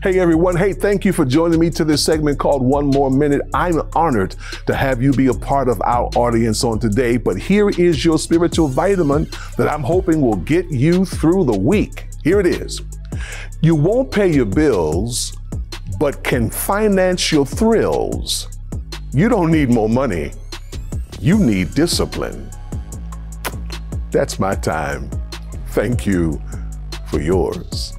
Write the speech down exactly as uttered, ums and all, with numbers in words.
Hey everyone, hey, thank you for joining me to this segment called One More Minute. I'm honored to have you be a part of our audience on today, but here is your spiritual vitamin that I'm hoping will get you through the week. Here it is. You won't pay your bills, but can finance your thrills. You don't need more money. You need discipline. That's my time. Thank you for yours.